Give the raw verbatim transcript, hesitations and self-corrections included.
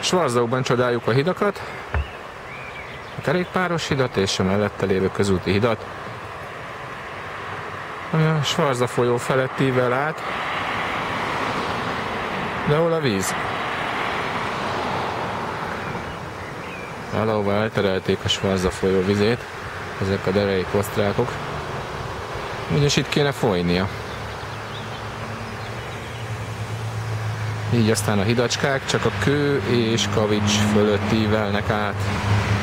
Schwarzauban csodáljuk a hidakat, a kerékpáros hidat és a mellette lévő közúti hidat, ami a Schwarza folyó felett ível át. De hol a víz? Valahova elterelték a Schwarza folyó vizét, ezek a dereik osztrákok. Ugyanis itt kéne folynia. Így aztán a hidacskák csak a Kő és Kavics fölött ívelnek át.